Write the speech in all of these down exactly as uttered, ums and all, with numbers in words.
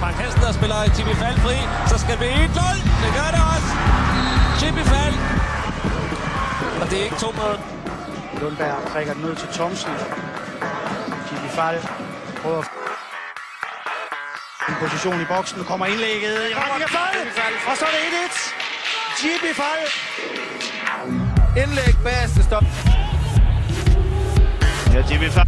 Frank Hansen, der spiller Jimmy Fall fri. Så skal vi et mål. Det gør det også. Jimmy Fall. Og det er ikke to mål. Lundberg prikker den ud til Thomsen. Jimmy Fall prøver en position i boksen. Nu kommer indlægget i retning af Fall. Og så er det et et. Jimmy Fall. Indlæg bagerste stop. Ja, Jimmy Fall.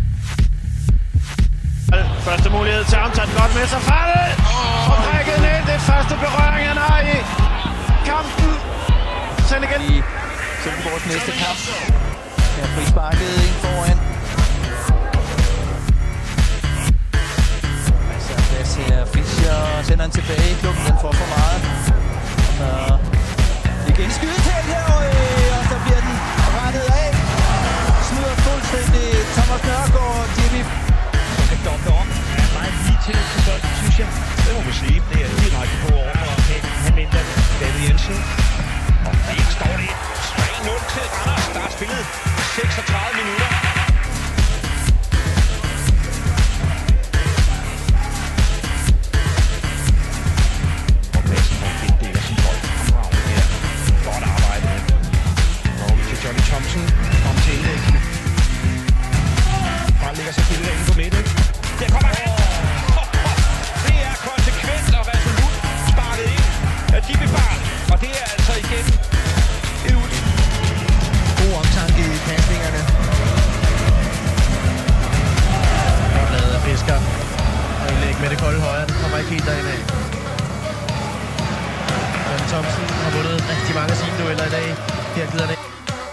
Første mulighed til ham, tager den godt med sig. Fall! Og prikket ned. Det første berøring, han har i kampen. Send igen. I Silkeborgs næste kamp. Her frisparket ind foran. Altså, der ser Fischer og sender den tilbage i klubben. Den får for meget. Så igen skydetæt her, og så bliver den rettet af. Snyder fuldstændig Thomas Nørgaard og Jimmy. Så kan domme om. Ja, meget lige til bolden, synes jeg. Det må man sige. Det er direkte på over for han venter David Jensen. Og det står det tre nul til Randers. Der er spillet seksogtredive minutter. Og Madsen får en del af sin bold. Her. Godt arbejde. Og vi til Johnny Thomsen. Om til indlæggene. Han ligger selvfølgelig derinde på midten. Der kommer han! Det er konsekvent og resolut sparket ind af Jimmy Fall. Og det er altså igen ud. God omtanke i passningerne. Og lavet Fisker. Og indlæg med det kolde højre. Den kommer ikke helt derind af. Johnny Thomsen har vundet rigtig mange af sine dueller i dag. Her glider det.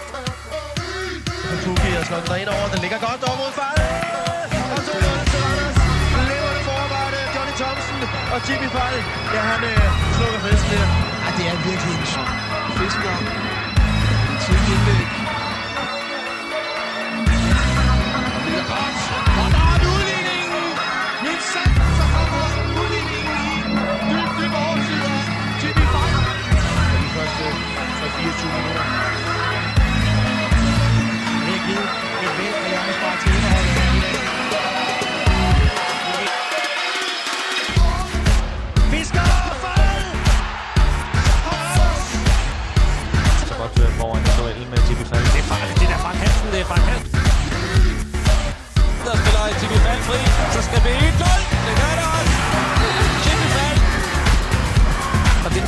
Fuki har slået den derind over. Den ligger godt over mod Fall. Og så er det til Randers. Levende forarbejde. Johnny Thomsen og Jimmy Fall. Ja, han øh, slukker festen her. Ja, det er virkelig en sjov. Fisker. En tidlig indlæg. Det er godt. Og der er en udligning. Men sandt, så kommer udligningen i dybt, dybt oversider. Jimmy Fall. Og de første fireogtyve minutter. Det er givet et væld af hjernespark til indeholdet her i dag. Fisker! Fall! Så godt øh, foran duellen med Jimmy Fall. Det er Frank, det er Frank Hansen, det er Frank Hansen. Der spiller Jimmy Fall fri. Så skal vi et mål. Det gør det også. Jimmy Fall. Og det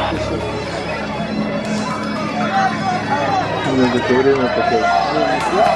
Una victoria, una